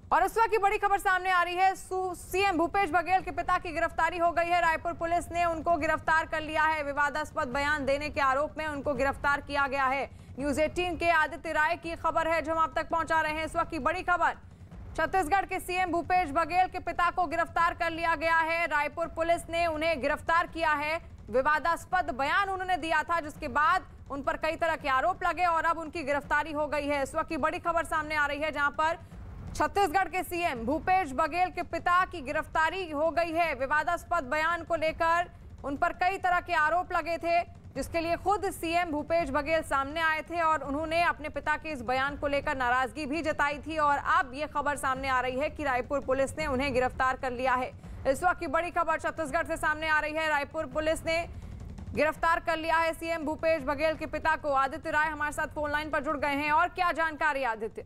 और इस वक्त की बड़ी खबर सामने आ रही है। सीएम भूपेश बघेल के पिता की गिरफ्तारी हो गई है। रायपुर पुलिस ने उनको गिरफ्तार कर लिया है। विवादास्पद बयान देने के आरोप में उनको गिरफ्तार किया गया है। न्यूज़ 18 के आदित्य राय की खबर है जो हम आप तक पहुंचा रहे हैं। इस वक्त की बड़ी खबर, छत्तीसगढ़ के सीएम भूपेश बघेल के पिता को गिरफ्तार कर लिया गया है। रायपुर पुलिस ने उन्हें गिरफ्तार किया है। विवादास्पद बयान उन्होंने दिया था जिसके बाद उन पर कई तरह के आरोप लगे और अब उनकी गिरफ्तारी हो गई है। इस वक्त की बड़ी खबर सामने आ रही है जहां पर छत्तीसगढ़ के सीएम भूपेश बघेल के पिता की गिरफ्तारी हो गई है। विवादास्पद बयान को लेकर उन पर कई तरह के आरोप लगे थे जिसके लिए खुद सीएम भूपेश बघेल सामने आए थे और उन्होंने अपने पिता के इस बयान को लेकर नाराजगी भी जताई थी। और अब ये खबर सामने आ रही है कि रायपुर पुलिस ने उन्हें गिरफ्तार कर लिया है। इस वक्त की बड़ी खबर छत्तीसगढ़ से सामने आ रही है। रायपुर पुलिस ने गिरफ्तार कर लिया है सीएम भूपेश बघेल के पिता को। आदित्य राय हमारे साथ फोन लाइन पर जुड़ गए हैं। और क्या जानकारी आदित्य?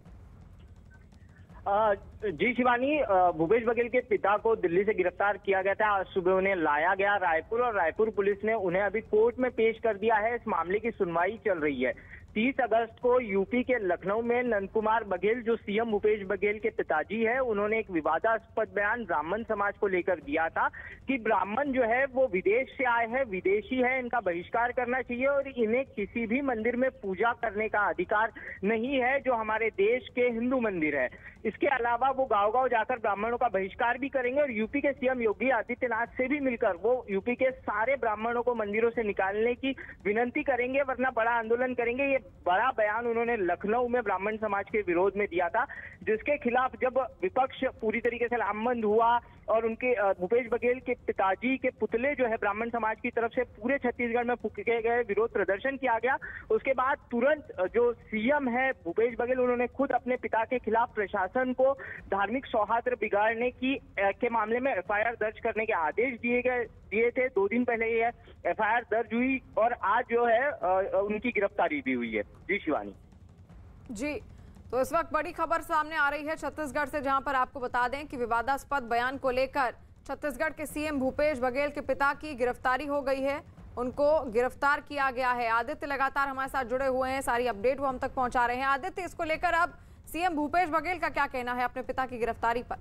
जी शिवानी, भूपेश बघेल के पिता को दिल्ली से गिरफ्तार किया गया था। आज सुबह उन्हें लाया गया रायपुर और रायपुर पुलिस ने उन्हें अभी कोर्ट में पेश कर दिया है। इस मामले की सुनवाई चल रही है। 30 अगस्त को यूपी के लखनऊ में नंद कुमार बघेल जो सीएम भूपेश बघेल के पिताजी है, उन्होंने एक विवादास्पद बयान ब्राह्मण समाज को लेकर दिया था कि ब्राह्मण जो है वो विदेश से आए हैं, विदेशी है, इनका बहिष्कार करना चाहिए और इन्हें किसी भी मंदिर में पूजा करने का अधिकार नहीं है जो हमारे देश के हिंदू मंदिर है। इसके अलावा वो गांव-गांव जाकर ब्राह्मणों का बहिष्कार भी करेंगे और यूपी के सीएम योगी आदित्यनाथ से भी मिलकर वो यूपी के सारे ब्राह्मणों को मंदिरों से निकालने की विनती करेंगे, वरना बड़ा आंदोलन करेंगे। ये बड़ा बयान उन्होंने लखनऊ में ब्राह्मण समाज के विरोध में दिया था, जिसके खिलाफ जब विपक्ष पूरी तरीके से लामबंद हुआ और उनके भूपेश बघेल के पिताजी के पुतले जो है ब्राह्मण समाज की तरफ से पूरे छत्तीसगढ़ में फूके गए, विरोध प्रदर्शन किया गया। उसके बाद तुरंत जो सीएम है भूपेश बघेल, उन्होंने खुद अपने पिता के खिलाफ प्रशासन को धार्मिक सौहार्द बिगाड़ने के मामले में एफआईआर दर्ज करने के आदेश दिए थे। 2 दिन पहले ये एफआईआर दर्ज हुई और आज जो है उनकी गिरफ्तारी भी हुई है। जी शिवानी जी, तो इस वक्त बड़ी खबर सामने आ रही है छत्तीसगढ़ से, जहां पर आपको बता दें कि विवादास्पद बयान को लेकर छत्तीसगढ़ के सीएम भूपेश बघेल के पिता की गिरफ्तारी हो गई है। उनको गिरफ्तार किया गया है। आदित्य लगातार हमारे साथ जुड़े हुए हैं, सारी अपडेट वो हम तक पहुंचा रहे हैं। आदित्य, इसको लेकर अब सीएम भूपेश बघेल का क्या कहना है अपने पिता की गिरफ्तारी पर?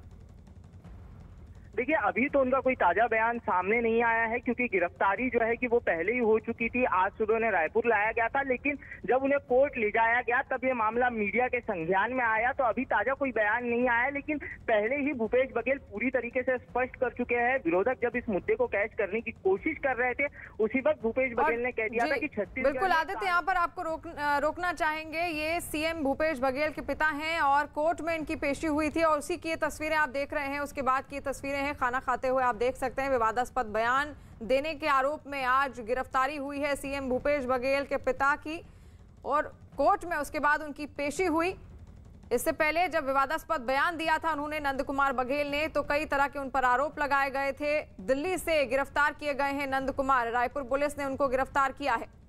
देखिए, अभी तो उनका कोई ताजा बयान सामने नहीं आया है क्योंकि गिरफ्तारी जो है कि वो पहले ही हो चुकी थी। आज सुबह उन्हें रायपुर लाया गया था, लेकिन जब उन्हें कोर्ट ले जाया गया तब ये मामला मीडिया के संज्ञान में आया। तो अभी ताजा कोई बयान नहीं आया, लेकिन पहले ही भूपेश बघेल पूरी तरीके से स्पष्ट कर चुके हैं। विरोधक जब इस मुद्दे को कैच करने की कोशिश कर रहे थे, उसी वक्त भूपेश बघेल ने कह दिया था कि छत्तीसगढ़। बिल्कुल आदित्य, यहाँ पर आपको रोकना चाहेंगे। ये सीएम भूपेश बघेल के पिता हैं और कोर्ट में इनकी पेशी हुई थी और उसी की तस्वीरें आप देख रहे हैं। उसके बाद की तस्वीरें हैं, खाना खाते हुए आप देख सकते हैं। विवादास्पद बयान देने के आरोप में आज गिरफ्तारी हुई है सीएम भूपेश बघेल के पिता की और कोर्ट में उसके बाद उनकी पेशी हुई। इससे पहले जब विवादास्पद बयान दिया था उन्होंने, नंद कुमार बघेल ने, तो कई तरह के उन पर आरोप लगाए गए थे। दिल्ली से गिरफ्तार किए गए हैं नंद कुमार। रायपुर पुलिस ने उनको गिरफ्तार किया है।